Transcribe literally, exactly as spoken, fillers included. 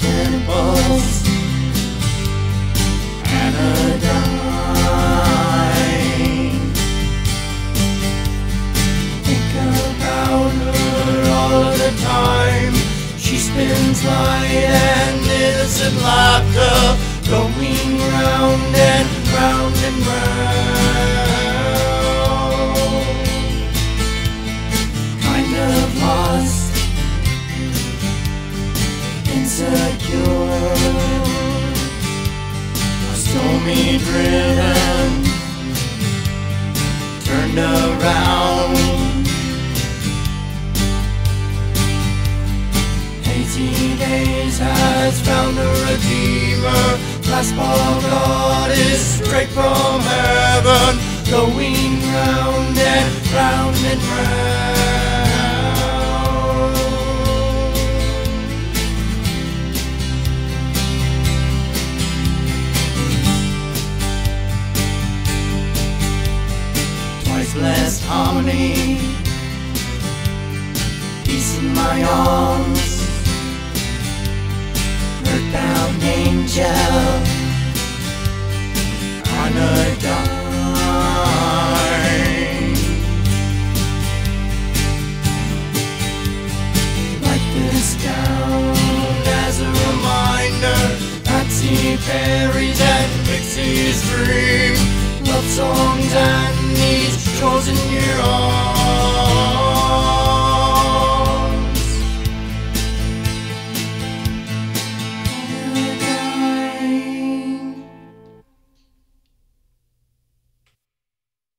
temples, anodyne. Think about her all the time. She spins light and innocent laughter, going round and round and round. Kind of lost, insecure, stormy driven, turned around. Eighty days has found a redeemer. Clasp of God is straight from heaven, going round and round and round. Twice blessed harmony, peace in my arms, earthbound angel, anodyne. Write this down as a reminder, Patsy fairies and pixie